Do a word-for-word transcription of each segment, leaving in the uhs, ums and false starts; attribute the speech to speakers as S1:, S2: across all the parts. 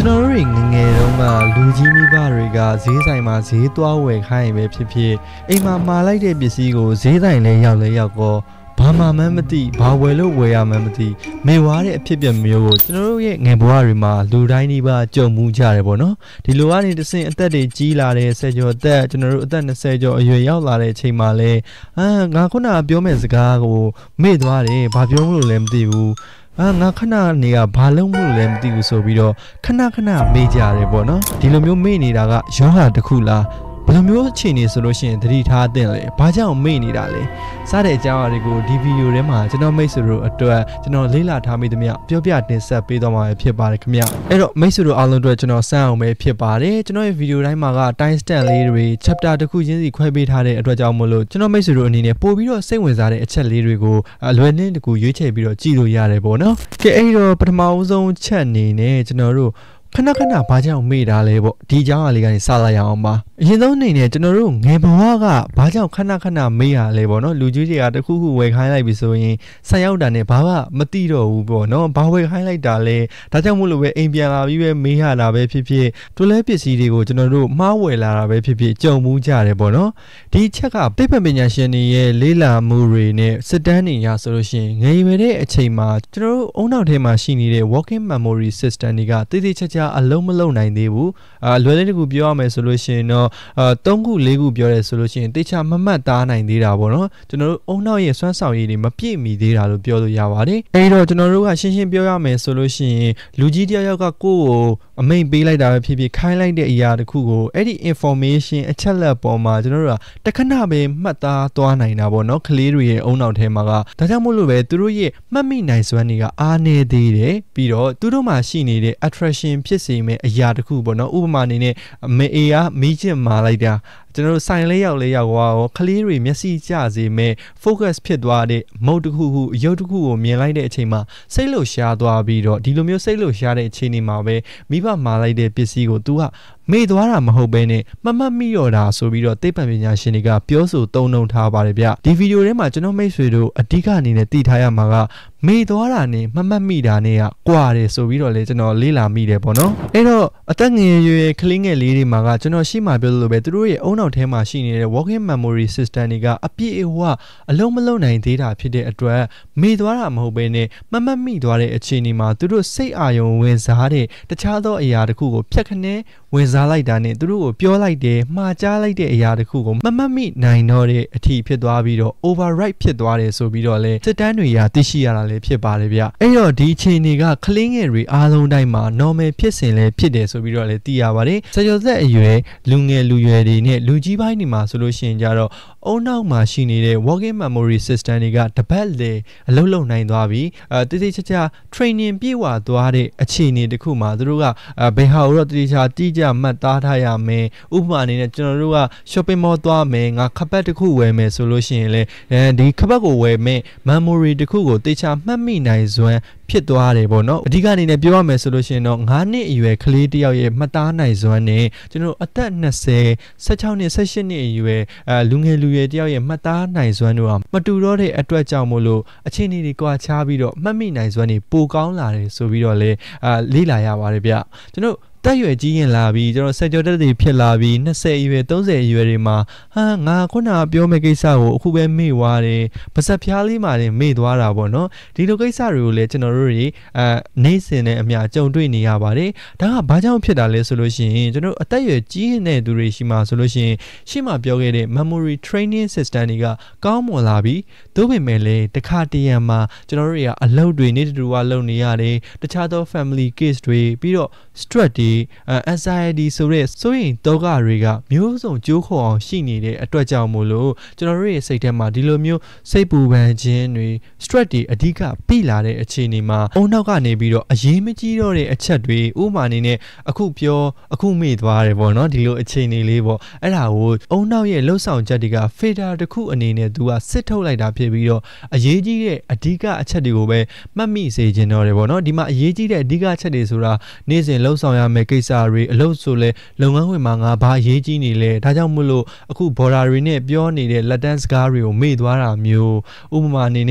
S1: ကျွန်တော်တို့ငငယ်တုန်းကလူကြီးမိဘတွေကဈေးဆိုင်မှာဈေးသွားဝယ်ခိုင်းရင်ပဲဖြစ်ဖြစ်အိမ်မှာမှာလိုက်တဲ့ပစ္စည်းကိုဈေးဆိုင်လဲရောက်လဲရောက်ကောဘာမှမမသိဘာဝယ်လို့ဝယ်ရမှန်းမသိမေဝါတဲ့အဖြစ်ပြမျိုးကိုကျွန်တော်တို့ရဲ့ငယ်ဘဝတွေမှာလူတိုင်းဒီပါကြုံမှုကြတယ်ပေါ့နော်ဒီလိုကနေတစ်ဆင့်အသက်တွေကြီးလာတဲ့ဆယ်ကျော်အသက်ကျွန်တော်တို့အသက်၂၀ကျော်အရွယ်ရောက်လာတဲ့အချိန်မှာလဲအာငါခုနကပြောမဲ့စကားကိုမေ့သွားတယ်ဘာပြောလို့လဲမသိဘူးအာငါခဏနေကဘာလုံးမှုလဲမသိဘူးဆိုပြီးတော့ခဏခဏမေ့ကြတယ်ပေါ့နော်ဒီလိုမျိုးမေ့နေတာကယောဂတစ်ခုလားဘယ်လိုမျိုးအခြေအနေဆိုလို့ရှိရင်သတိထားသင့်လဲဘာကြောင့်မေ့နေတာလဲစတဲ့အကြောင်းအရာတွေကိုဒီဗီဒီယိုထဲမှာကျွန်တော်မိတ်ဆွေတို့အတွက်ကျွန်တော်လေ့လာထားမိသမျှပြောပြတင်ဆက်ပေးသွားမှာဖြစ်ပါတယ်ခင်ဗျအဲ့တော့မိတ်ဆွေတို့အားလုံးအတွက်ကျွန်တော်စမ်းအောင်ပဲဖြစ်ပါတယ်ကျွန်တော်ရဲ့ဗီဒီယိုတိုင်းမှာက time stamp လေးတွေ chapter တစ်ခုချင်းစီခွဲပေးထားတဲ့အတွက်ကြောင့်မို့လို့ကျွန်တော်မိတ်ဆွေတို့အနေနဲ့ပို့ပြီးတော့စိတ်ဝင်စားတဲ့အချက်လေးတွေကိုအလွယ်နဲ့တကူရွေးချယ်ပြီးတော့ကြည့်လို့ရတယ်ပေါ့နော်ကဲအဲ့တော့ပထမဦးဆုံးချက်အနေနဲ့ကျွန်တော်တို့ခဏခဏဘာကြောင့်မေ့တာလဲပေါ့ဒီအကြောင်းအရာလေးကနေစလိုက်ရအောင်ပါအရင်ဆုံးအနေနဲ့ကျွန်တော်တို့ငယ်ဘဝကဘာကြောင့်ခဏခဏမေ့ရလဲပေါ့နော်လူကြီးတွေကတခုခုဝယ်ခိုင်းလိုက်ပြီဆိုရင်ဆက်ရောက်တာနဲ့ဘာမှမသိတော့ဘူးပေါ့နော်ဘာဝယ်ခိုင်းလိုက်တာလဲဒါကြောင့်မို့လို့ပဲအိမ်ပြန်လာပြီးပဲမေးရတာပဲဖြစ်ဖြစ်တွလဲပစ္စည်းတွေကိုကျွန်တော်တို့မှားဝယ်လာတာပဲဖြစ်ဖြစ်ကြုံမှုကြတယ်ပေါ့နော်ဒီချက်ကသိပ္ပံပညာရှင်တွေရဲ့လေးလာမှုတွေနဲ့စစ်တမ်းတွေရဆိုလို့ရှိရင်ငယ်ရွယ်တဲ့အချိန်မှာကျွန်တော်တို့အုံနောက်ထဲမှာရှိနေတဲ့ working memory system တွေကတိတိကျကျအလုံးမလုံးနိုင်သေးဘူးအလွယ်လေးတကူပြောရမယ်ဆိုလို့ရှိရင်တော့အဲ၃ခု၄ခုပြောရဲဆိုလို့ရှိရင်တိကျမမှတ်သားနိုင်သေးတာပေါ့နော်ကျွန်တော်တို့အုံနောက်ရဲ့စွမ်းဆောင်ရည်တွေမပြည့်မီသေးတာလို့ပြောလို့ရပါတယ်အဲဒီတော့ကျွန်တော်တို့ကရှင်းရှင်းပြောရမယ်ဆိုလို့ရှိရင်လူကြီးတယောက်ယောက်ကကိုယ့်ကိုအမိန့်ပေးလိုက်တာပဲဖြစ်ဖြစ်ခိုင်းလိုက်တဲ့အရာတစ်ခုကိုအဲ့ဒီ information အချက်လက်ပေါ်မှာကျွန်တော်တို့ကတခဏပဲမှတ်သားသွားနိုင်တာပေါ့နော်ကလေးတွေရဲ့အုံနောက်ထဲမှာကဒါကြောင့်မို့လို့ပဲသူတို့ရဲ့မှတ်မိနိုင်စွမ်းတွေကအားနည်းသေးတယ်ပြီးတော့သူတို့မှာရှိနေတဲ့ attraction ဖြစ်စေမယ့်အရာတစ်ခုပေါ့နော်ဥပမာအနေနဲ့မေအေကမီးချစ်မာလိုက်တာကျွန်တော်တို့ဆိုင်လေးရောက်လေးရောက်သွားရောခလေးတွေမျက်စိကျစေမဲ့ focus ဖြစ်သွားတဲ့မုတ်တစ်ခုခုရုပ်တစ်ခုကိုမြင်လိုက်တဲ့အချိန်မှာစိတ်လှုပ်ရှားသွားပြီးတော့ဒီလိုမျိုးစိတ်လှုပ်ရှားတဲ့အချိန်ဒီမှာပဲမိဘမာလိုက်တဲ့ပစ္စည်းကို तू ကမေ့သွားတာမဟုတ်ဘဲနဲ့မမှတ်မိတော့တာဆိုပြီးတော့သိပ္ပံပညာရှင်တွေကပြောဆိုသုံးနှုန်းထားပါတယ်ဗျဒီဗီဒီယိုထဲမှာကျွန်တော်မိတ်ဆွေတို့အဓိကအနေနဲ့သိထားရမှာကမေ့သွားတာနဲ့မမှတ်မိတာနဲ့ကကွာတယ်ဆိုပြီးတော့လေကျွန်တော်လေ့လာမိတယ်ပေါ့နော်အဲ့တော့အသက်ငယ်ရွယ်ကလေးငယ်လေးတွေမှာကကျွန်တော်ရှိမှပြောလို့ပဲသူတို့ရဲ့အုံနောက်ထဲမှာရှိနေတဲ့ working memory system တွေကအပြည့်အဝအလုံးမလုံးနိုင်သေးတာဖြစ်တဲ့အတွက်မေ့သွားတာမဟုတ်ဘဲနဲ့မမှတ်မိသွားတဲ့အခြေအနေမှာသူတို့စိတ်အာရုံဝင်စားတဲ့တခြားသောအရာတစ်ခုကိုဖြတ်ခနဲဝင်စားလိုက်တာနဲ့သူတို့ကိုပြောလိုက်တယ်မှားကြားလိုက်တဲ့အရာတစ်ခုကိုမမှတ်မိနိုင်တော့တဲ့အထီဖြစ်သွားပြီးတော့ override ဖြစ်သွားတယ်ဆိုပြီးတော့လေစစ်တမ်းတွေရသိရှိရတာလည်းဖြစ်ပါတယ်ဗျအဲ့တော့ဒီအချိန်တွေကကလေးငယ်တွေအားလုံးတိုင်းမှာ normal ဖြစ်စဉ်လည်းဖြစ်တယ်ဆိုပြီးတော့လည်းသိရပါတယ်ဆယ်ကျော်သက်အရွယ်လူငယ်လူရွယ်တွေနဲ့လူကြီးပိုင်းတွေမှာဆိုလို့ရှိရင်ကြတော့အုံနောက်မှာရှိနေတဲ့ working memory system တွေကတပတ်လေအလုံးလုံးနိုင်သွားပြီအဲတိတိကျကျ training ပြေဝသွားတဲ့အခြေအနေတစ်ခုမှာသူတို့ကဘယ်ဟာကိုတော့တိတိကျကျတိကျမှတ်သားထားရမယ်ဥပမာအနေနဲ့ကျွန်တော်တို့က shopping mall သွားမယ်ငါခပတ်တစ်ခုဝယ်မယ်ဆိုလို့ရှိရင်လေအဲဒီခပတ်ကိုဝယ်မယ် memory တစ်ခုကိုတိကျမှတ်မိနိုင်စွမ်းဖြစ်သွားတယ်ပေါ့နော်အဓိကအနေနဲ့ပြောရမယ်ဆိုလို့ရှိရင်တော့၅နှစ်အရွယ်ကလေးတစ်ယောက်ရဲ့မှတ်သားနိုင်စွမ်းနဲ့ကျွန်တော်အသက်၂၀ ၁၆နှစ်၁၈နှစ်အရွယ်အဲလူငယ်လူရွယ်တစ်ယောက်ရဲ့မှတ်သားနိုင်စွမ်းတို့ကမတူတော့တဲ့အတွက်ကြောင့်မို့လို့အခြေအနေတွေကွာခြားပြီးတော့မှတ်မိနိုင်စွမ်းတွေပိုကောင်းလာတယ်ဆိုပြီးတော့လေအာလေ့လာရပါတယ်ဗျကျွန်တော်တက်ရွယ်ကြီးရင်လာပြီးကျွန်တော်ဆက်ကြောတက်တွေဖြစ်လာပြီး၂၀အရွယ်၃၀အရွယ်တွေမှာဟာငါခုနကပြောမယ့်ကိစ္စကိုအခုပဲမေ့သွားတယ်ပါစက်ဖျားလေးမှလည်းမေ့သွားတာပေါ့နော်ဒီလိုကိစ္စတွေကိုလည်းကျွန်တော်တို့တွေအဲနေစဉ်နဲ့အမျှကြုံတွေ့နေရပါတယ်ဒါကဘာကြောင့်ဖြစ်တာလဲဆိုလို့ရှိရင်ကျွန်တော်အသက်ရွယ်ကြီးနေတဲ့သူတွေရှိမှဆိုလို့ရှိရင်ရှေ့မှာပြောခဲ့တဲ့ memory training system တွေကကောင်းမွန်လာပြီးသို့ပေမဲ့လည်းတစ်ခါတရံမှာကျွန်တော်တို့တွေကအလုပ်တွေနေတူဝလုပ်နေရတယ်တခြားသော family case တွေပြီးတော့ stress တွေanxiety ဆိုတဲ့စိုးရိမ်တောကတွေကမျိုးစုံကြိုးခေါ်အောင်ရှိနေတဲ့အတွက်ကြောင့်မို့လို့ကျွန်တော်တို့ရဲ့စိတ်ထဲမှာဒီလိုမျိုးစိတ်ပူပန်ခြင်းတွေ stress တွေအဓိကပြလာတဲ့အခြေအနေမှာအုံနောက်ကနေပြီးတော့အရေးမကြီးတော့တဲ့အချက်တွေဥပမာအနေနဲ့အခုပြောအခုမေ့သွားတယ်ပေါ့နော်ဒီလိုအခြေအနေလေးပေါ့အဲ့ဒါကိုအုံနောက်ရဲ့လှုပ်ဆောင်ချက်တွေက filter တစ်ခုအနေနဲ့သူကစစ်ထုတ်လိုက်တာဖြစ်ပြီးတော့အရေးကြီးတဲ့အဓိကအချက်တွေကိုပဲမှတ်မိစေခြင်းတော့တယ်ပေါ့နော်ဒီမှာအရေးကြီးတဲ့အဓိကအချက်တွေဆိုတာနေ့စဉ်လှုပ်ဆောင်ရမယ့်ကိစ္စတွေအလုပ်ဆိုလဲလုပ်ငန်းဝင်မှာငါဘာအရေးကြီးနေလဲဒါကြောင့်မို့လို့အခု border တွေနဲ့ပြောနေတဲ့လက်တန်းစကားတွေကိုမေ့သွားတာမျိုးဥပမာအနေနဲ့င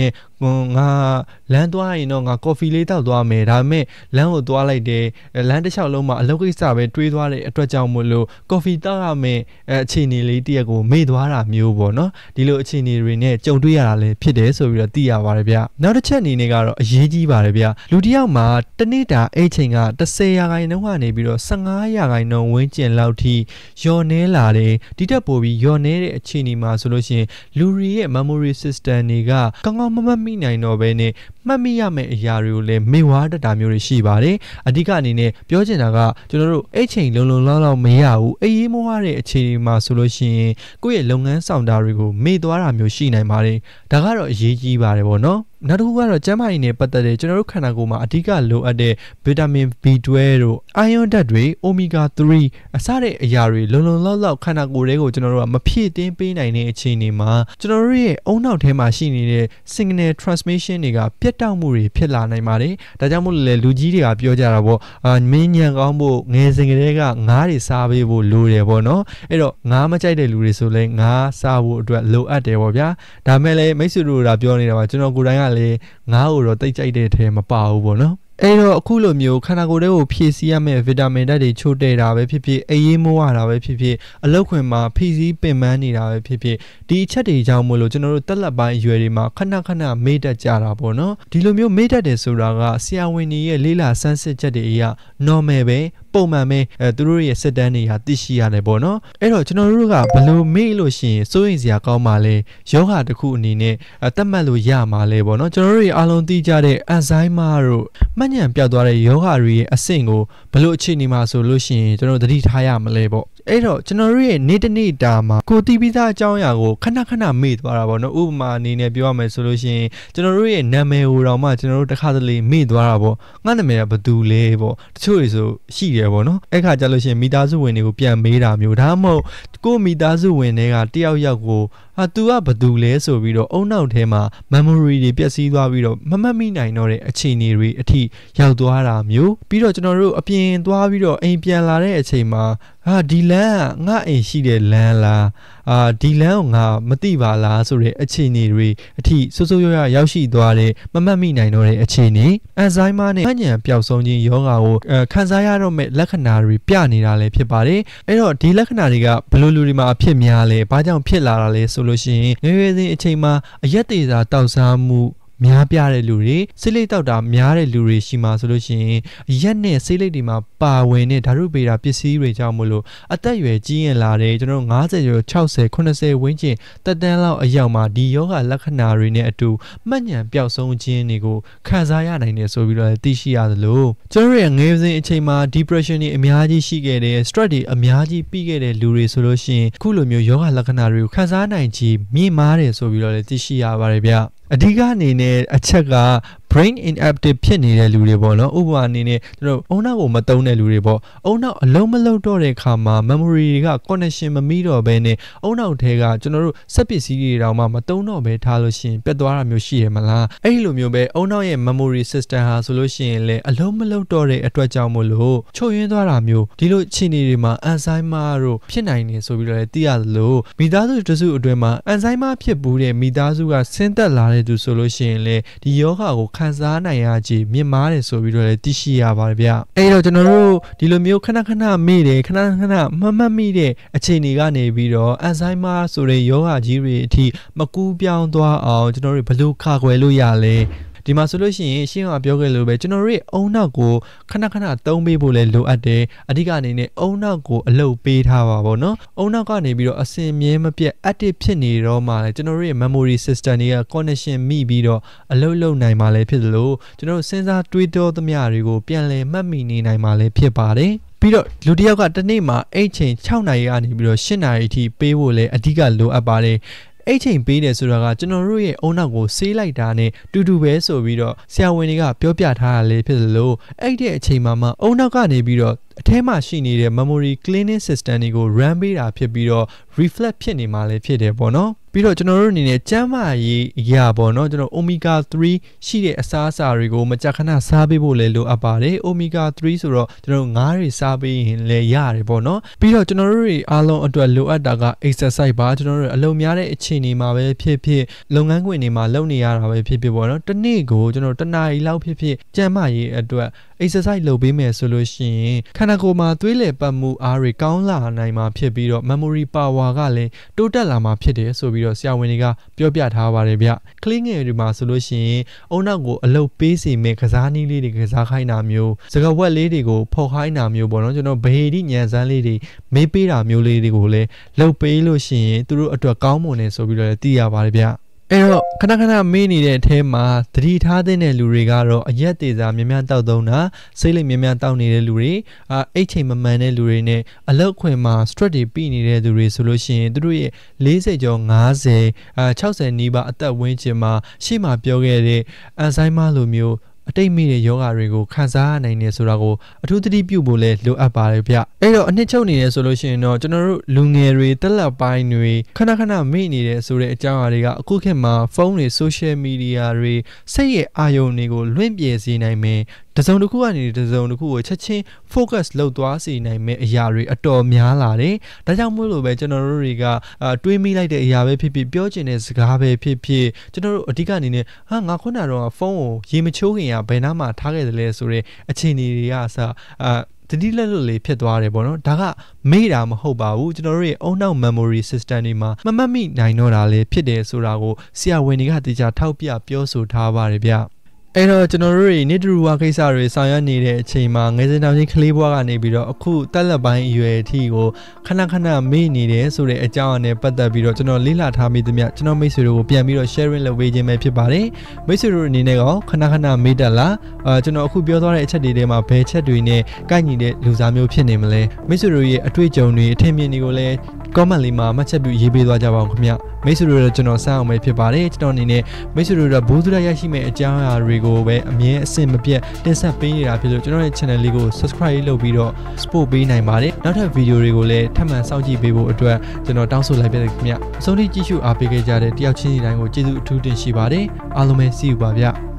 S1: ငါလမ်းသွားရင်တော့ငါကော်ဖီလေးတောက်သွားမယ်ဒါပေမဲ့လမ်းကိုသွားလိုက်တယ်လမ်းတစ်လျှောက်လုံးမှာအလုပ်ကိစ္စပဲတွေးသွားတဲ့အတွက်ကြောင့်မို့လို့ကော်ဖီတောက်ရမယ်အခြေအနေလေးတရက်ကိုမေ့သွားတာမျိုးပေါ့နော်ဒီလိုအခြေအနေတွေနဲ့ကြုံတွေ့ရတာလည်းဖြစ်တယ်ဆိုပြီးတော့သိရပါတယ်ဗျနောက်တစ်ချက်အနေနဲ့ကတော့အရေးကြီးပါတယ်ဗျလူတစ်ယောက်မှာတစ်နေ့တာအဲ့ချိန်ကtenရာခိုင်နှုန်းကနေပြီးတော့fifteenရာခိုင်နှုန်းဝန်းကျင်လောက်ထိလျော့နေလာတယ်ဒီတက်ပို့ပြီးလျော့နေတဲ့အခြေအနေမှာဆိုလို့ရှိရင်လူတွေရဲ့ memory system တွေကကောင်းကောင်းမမှတ်မိနိုင်တော့ဘဲနဲ့မှတ်မိရမယ့်အရာတွေကိုလည်းမေ့ဝါးတတ်တာမျိုးတွေရှိပါတယ်အဓိကအနေနဲ့ပြောချင်တာကကျွန်တော်တို့အဲ့ချိန်လုံလုံလောက်လောက်မရဘူးအေးအေးမောရတဲ့အခြေအနေမှာဆိုလို့ရှိရင်ကိုယ့်ရဲ့လုပ်ငန်းဆောင်တာတွေကိုမေ့သွားတာမျိုးရှိနိုင်ပါတယ်ဒါကတော့အရေးကြီးပါတယ်ပေါ့နော်နောက်တစ်ခုကတော့ကျန်းမာရေးနဲ့ပတ်သက်တဲ့ကျွန်တော်တို့ခန္ဓာကိုယ်မှာအဓိကလိုအပ်တဲ့ဗီတာမင် B twelve တို့ iron ဓာတ်တွေ omega three အစတဲ့အရာတွေလုံလုံလောက်လောက်ခန္ဓာကိုယ်တွေကိုကျွန်တော်တို့ကမဖြည့်တင်းပေးနိုင်တဲ့အခြေအနေမှာကျွန်တော်တို့ရဲ့အုံနောက်ထဲမှာရှိနေတဲ့ signal transmission တွေကပြတ်တောက်မှုတွေဖြစ်လာနိုင်ပါတယ်ဒါကြောင့်မို့လဲလူကြီးတွေကပြောကြတာပေါ့အာမင်းညံကောင်းဖို့ငယ်စဉ်ကတည်းကငါးတွေစားပေးဖို့လိုတယ်ပေါ့နော်အဲ့တော့ငါးမကြိုက်တဲ့လူတွေဆိုလဲငါးစားဖို့အတွက်လိုအပ်တယ်ပေါ့ဗျာဒါမဲ့လဲမိတ်ဆွေတို့ကပြောနေတာပါကျွန်တော်ကိုယ်တိုင်ကလေငါ့ကိုတော့တိတ်ကြိုက်တဲ့ထဲမပါဘူးပေါ့နော်အဲ့တော့အခုလိုမျိုးခန္ဓာကိုယ်တွေကိုဖြည့်ဆည်းရမယ့်ဗီတာမင်ဓာတ်တွေချို့တဲ့တာပဲဖြစ်ဖြစ်အေးအေးမိုးရတာပဲဖြစ်ဖြစ်အလုတ်ခွင်မှာဖိစီးပင်ပန်းနေတာပဲဖြစ်ဖြစ်ဒီအချက်တွေကြောင့်မို့လို့ကျွန်တော်တို့တက်လက်ပိုင်းအရွယ်တွေမှာခဏခဏမေ့တတ်ကြတာပေါ့နော်ဒီလိုမျိုးမေ့တတ်တယ်ဆိုတာကဆရာဝန်တွေရဲ့လေးလာဆန်းစစ်ချက်တွေအရ normal ပဲပုံမှန်ပဲအဲသူတို့ရဲ့စစ်တမ်းတွေဟာသိရှိရတယ်ပေါ့နော်အဲ့တော့ကျွန်တော်တို့ကဘလို့မေ့လို့ရှိရင်စိုးရိမ်စရာကောင်းပါလဲယောဂတစ်ခုအနေနဲ့သတ်မှတ်လို့ရမှာလဲပေါ့နော်ကျွန်တော်တို့ရဲ့အားလုံးသိကြတဲ့ Alzheimer တို့မှတ်ဉာဏ်ပျောက်သွားတဲ့ယောဂတွေရဲ့အဆင့်ကိုဘလို့အခြေအနေမှာဆိုလို့ရှိရင်ကျွန်တော်သတိထားရမလဲပေါ့အဲ့တော့ကျွန်တော်တို့ရဲ့နေ့တစ်နေ့တာမှာကိုတီးပြီးသားအကြောင်းအရာကိုခဏခဏမေ့သွားတာပေါ့နော်ဥပမာအနေနဲ့ပြောရမယ်ဆိုလို့ရှိရင်ကျွန်တော်တို့ရဲ့နာမည်ကိုတော့မှကျွန်တော်တို့တစ်ခါတလေမေ့သွားတာပေါ့ငါနာမည်ကဘသူလဲပေါ့တချို့တွေဆိုရှိတယ်ပေါ့နော်အဲ့ခါကျလို့ရှိရင်မိသားစုဝင်တွေကိုပြန်မေးတာမျိုးဒါမှမဟုတ်ကိုမိသားစုဝင်တွေကတယောက်ယောက်ကိုဟာ तू ကဘသူလဲဆိုပြီးတော့အုံနောက်ထဲမှာ memory တွေပျက်စီးသွားပြီးတော့မမှတ်မိနိုင်တော့တဲ့အခြေအနေတွေအထိရောက်သွားတာမျိုးပြီးတော့ကျွန်တော်တို့အပြင်သွားပြီးတော့အိမ်ပြန်လာတဲ့အချိန်မှာဟာဒီလမ်းကငါအိမ်ရှိတဲ့လမ်းလားအာဒီလမ်းကိုငါမသိပါလားဆိုတဲ့အခြေအနေတွေအထိစိုးစိုးရွားရွားရောက်ရှိသွားတဲ့မမှတ်မိနိုင်တော့တဲ့အခြေအနေအန်ဇိုင်းမာနဲ့မှတ်ဉာဏ်ပျောက်ဆုံးခြင်းယောဂါကိုခံစားရတော့မဲ့လက္ခဏာတွေပြနေတာလည်းဖြစ်ပါတယ်အဲ့တော့ဒီလက္ခဏာတွေကဘယ်လိုလူတွေမှာအဖြစ်များလဲဘာကြောင့်ဖြစ်လာတာလဲဆိုလို့ရှိရင်ငယ်ရွယ်စဉ်အချိန်မှာအရက်သေးစာတောက်စားမှုများပြတဲ့လူတွေဆေးလိပ်တောက်တာများတဲ့လူတွေရှိမှဆိုလို့ရှိရင်ရက်နဲ့ဆေးလိပ်တွေမှာပါဝင်တဲ့ဓာတုဗေဒပစ္စည်းတွေကြောင့်မလို့အသက်အရွယ်ကြီးရင်လာတယ်ကျွန်တော်fiftyကျော်sixty seventyဝန်းကျင်တက်တန်းလောက်အရောက်မှာဒီယောဂလက္ခဏာတွေနဲ့အတူမှတ်ဉာဏ်ပျောက်ဆုံးခြင်းတွေကိုခံစားရနိုင်တယ်ဆိုပြီးတော့သိရှိရသလိုကျွန်တော်ရဲ့ငယ်စဉ်အချိန်မှာ depression တွေအများကြီးရှိခဲ့တယ် stress တွေအများကြီးပြီးခဲ့တဲ့လူတွေဆိုလို့ရှိရင်ခုလိုမျိုးယောဂလက္ခဏာတွေကိုခံစားနိုင်ခြင်းမြင့်မားတယ်ဆိုပြီးတော့လည်းသိရှိရပါတယ်ဗျအဓိကအနေနဲ့အချက်က brain inactive ဖြစ်နေတဲ့လူတွေပေါ့နော်ဥပမာအနေနဲ့ကျွန်တော်အုံနောက်ကိုမတုံးတဲ့လူတွေပေါ့အုံနောက်အလုံးမလုံးတော့တဲ့ခါမှာ memory တွေက connection မမိတော့ဘဲနဲ့အုံနောက်ထဲကကျွန်တော်တို့စက်ပစ္စည်းတွေတောင်မှမတုံးတော့ဘဲထားလို့ရှိရင်ပြတ်သွားတာမျိုးရှိရမလားအဲ့လိုမျိုးပဲအုံနောက်ရဲ့ memory system ဟာဆိုလို့ရှိရင်လည်းအလုံးမလုံးတော့တဲ့အတွက်ကြောင့်မို့လို့ချုပ်ရင်းသွားတာမျိုးဒီလိုအခြေအနေတွေမှာ Alzheimer တို့ဖြစ်နိုင်နေဆိုပြီးတော့လည်းသိရသလိုမိသားစုတစုအတွင်းမှာ Alzheimer ဖြစ်ဘူးတဲ့မိသားစုကဆင်းသက်လာတဲ့သူဆိုလို့ရှိရင်လည်းဒီယောဂကိုခံစားနိုင်ရခြင်းမြင့်မားတယ်ဆိုပြီးတော့လည်းသိရှိရပါတယ်ဗျအဲ့တော့ကျွန်တော်တို့ဒီလိုမျိုးခဏခဏမေ့တယ်ခဏခဏမမှတ်မိတဲ့အခြေအနေကနေပြီးတော့ Alzheimer ဆိုတဲ့ယောဂကြီးတွေအထိမကူးပြောင်းသွားအောင်ကျွန်တော်တို့ဘယ်လိုကာကွယ်လို့ရလဲဒီမှာဆိုလို့ရှိရင်ရှင်းအောင်ပြောခဲ့လို့ပဲကျွန်တော်တို့ရဲ့အုံနောက်ကိုခဏခဏသုံးပေးဖို့လည်းလိုအပ်တယ်အဓိကအနေနဲ့အုံနောက်ကိုအလုပ်ပေးထားပါပေါ့နော်အုံနောက်ကနေပြီးတော့အစင်မြဲမပြတ် active ဖြစ်နေတော့မှလည်းကျွန်တော်တို့ရဲ့ memory system တွေက connection မိပြီးတော့အလုပ်လုပ်နိုင်မှလည်းဖြစ်သလိုကျွန်တော်တို့စဉ်းစားတွေးတောသမျှတွေကိုပြန်လည်မှတ်မိနေနိုင်မှလည်းဖြစ်ပါတယ်ပြီးတော့လူတစ်ယောက်ကတစ်နေ့မှာအိတ်ချိန်sixနာရီကနေပြီးတော့eightနာရီအထိပေးဖို့လည်းအဓိကလိုအပ်ပါတယ်အဲ့ချိန်ပေးတယ်ဆိုတာကကျွန်တော်တို့ရဲ့အုံနောက်ကိုဆေးလိုက်တာနဲ့တူတူပဲဆိုပြီးတော့ဆရာဝန်တွေကပြောပြထားတာလေးဖြစ်လို့အဲ့တဲ့အချိန်မှာမှအုံနောက်ကနေပြီးတော့အထဲမှာရှိနေတဲ့ memory cleaning system တွေကို run ပေးတာဖြစ်ပြီးတော့ reflect ဖြစ်နေမှလည်းဖြစ်တယ်ပေါ့နော်ပြီးတော့ကျွန်တော်တို့အနေနဲ့ကျန်းမာရေးအရာပေါ့နော်ကျွန်တော် omega three ရှိတဲ့အစားအစာတွေကိုမကြာခဏစားပေးဖို့လည်းလိုအပ်ပါတယ် omega three ဆိုတော့ကျွန်တော်ငါးတွေစားပေးရင်လည်းရတယ်ပေါ့နော်ပြီးတော့ကျွန်တော်တို့တွေအားလုံးအတွက်လိုအပ်တာက exercise ပါကျွန်တော်တို့အလုပ်များတဲ့အခြေအနေမှာပဲဖြစ်ဖြစ်လုပ်ငန်းခွင်တွေမှာလုပ်နေရတာပဲဖြစ်ဖြစ်ပေါ့နော်တစ်နေ့ကိုကျွန်တော်တစ်နာရီလောက်ဖြစ်ဖြစ်ကျန်းမာရေးအတွက် exercise လုပ်ပေးမယ်ဆိုလို့ရှိရင်ခန္ဓာကိုယ်မှာသွေးလည်ပတ်မှုအားတွေကောင်းလာနိုင်မှာဖြစ်ပြီးတော့ memory power ကလည်းတိုးတက်လာမှာဖြစ်တယ်ဆိုပြီးတော့ဆရာဝန်တွေကပြောပြထားပါတယ်ဗျကလေးငယ်တွေမှာဆိုလို့ရှိရင်အုံနောက်ကိုအလုပ်ပေးစီမဲ့ကစားနည်းလေးတွေကစားခိုင်းတာမျိုးစကားဝက်လေးတွေကိုဖော်ခိုင်းတာမျိုးပေါ့နော်ကျွန်တော်ဗဟေတိညံစမ်းလေးတွေမေးပေးတာမျိုးလေးတွေကိုလည်းလုပ်ပေးလို့ရှိရင်သူတို့အတွက်ကောင်းမွန်တယ်ဆိုပြီးတော့လည်းသိရပါတယ်ဗျအဲ့တော့ခဏခဏမေးနေတဲ့အထဲမှာသတိထားတဲ့လူတွေကတော့အရက်သေးစားများများတောက်သုံးတာစိတ်လိမ်များများတောက်နေတဲ့လူတွေအာအိတ်ချိန်မမှန်တဲ့လူတွေနဲ့အလောက်ခွင်မှာ stress တွေပြီးနေတဲ့သူတွေဆိုလို့ရှိရင်သူတို့ရဲ့၄၀ကျော်၅၀အာ၆၀နီးပါးအသက်ဝန်းကျင်မှာရှေ့မှာပြောခဲ့တဲ့အန်ဇိုင်းမာလိုမျိုးအတိတ်မိတဲ့ယောဂတွေကိုခံစားရနိုင်နေဆိုတာကိုအထူးသတိပြုဖို့လဲလိုအပ်ပါတယ်ဗျအဲ့တော့အနှစ်ချုပ်နေတယ်ဆိုလို့ရှိရင်တော့ကျွန်တော်တို့လူငယ်တွေတက်လက်ပိုင်းတွေခဏခဏမေ့နေတယ်ဆိုတဲ့အကြောင်းအရာတွေကအခုခေတ်မှာဖုန်းတွေ social media တွေစိတ်ရဲ့အာရုံတွေကိုလွင့်ပြေစေနိုင်မယ်တစုံတစ်ခုကနေတစုံတစ်ခုကိုချက်ချင်း focus လုပ်သွားစေနိုင်မယ့်အရာတွေအတော်များလာတယ်။ဒါကြောင့်မို့လို့ပဲကျွန်တော်တို့တွေကတွေးမိလိုက်တဲ့အရာပဲဖြစ်ဖြစ်ပြောချင်တဲ့စကားပဲဖြစ်ဖြစ်ကျွန်တော်တို့အဓိကအနေနဲ့ဟာငါခုနကတော့ဖုန်းကိုရေမချိုးခင်ကဘယ်နားမှာထားခဲ့တယ်လဲဆိုတဲ့အခြေအနေတွေကအစအာတတိလက်လွတ်လေးဖြစ်သွားတယ်ပေါ့နော်ဒါကမေ့တာမဟုတ်ပါဘူးကျွန်တော်တို့ရဲ့အုံနောက် memory system တွေမှာမမှတ်မိနိုင်တော့တာလည်းဖြစ်တယ်ဆိုတာကိုဆရာဝန်တွေကတေချာထောက်ပြပြောဆိုထားပါတယ်ဗျအဲ့တော့ကျွန်တော်တို့တွေနေတူဝါကိစ္စတွေဆောင်ရွက်နေတဲ့အချိန်မှာငယ်စဉ်တောင်ချင်းကလေးဘွားကနေပြီးတော့အခုတက်လက်ပိုင်းအရွယ်အထိကိုခဏခဏမေ့နေတယ်ဆိုတဲ့အကြောင်းအရာနဲ့ပတ်သက်ပြီးတော့ကျွန်တော်လေ့လာထားမိသမျှကျွန်တော်မိတ်ဆွေတို့ကိုပြန်ပြီးတော့ sharing လုပ်ပေးခြင်းပဲဖြစ်ပါတယ်မိတ်ဆွေတို့အနေနဲ့ကောခဏခဏမေ့တတ်လားအာကျွန်တော်အခုပြောသွားတဲ့အချက်တွေထဲမှာဘယ်ချက်တွေနဲ့ကိုက်ညီတဲ့လူစားမျိုးဖြစ်နေမလဲမိတ်ဆွေတို့ရဲ့အတွေ့အကြုံတွေအထင်မြင်တွေကိုလည်း comment လေးမှာမှတ်ချက်ပြုရေးပေးသွားကြပါဦးခင်ဗျမိတ်ဆွေတို့တော့ကျွန်တော်စအောင်ပဲဖြစ်ပါတယ်ကျွန်တော်အနေနဲ့မိတ်ဆွေတို့တော့ဘူးသူရရရှိမဲ့အကြောင်းအရာတွေကိုပဲအမြဲအဆင်မပြတ်တင်ဆက်ပေးနေတာဖြစ်လို့ကျွန်တော်ရဲ့ channel လေးကို subscribe လုပ်ပြီးတော့ support ပေးနိုင်ပါတယ်နောက်ထပ် video တွေကိုလည်းထပ်မံစောင့်ကြည့်ပေးဖို့အတွက်ကျွန်တော်တောင်းဆိုလိုက်ပါတယ်ခင်ဗျအဆုံးထိကြည့်ရှုအားပေးခဲ့ကြတဲ့တယောက်ချင်းစီတိုင်းကိုကျေးဇူးအထူးတင်ရှိပါတယ်အားလုံးပဲ see you ပါဗျ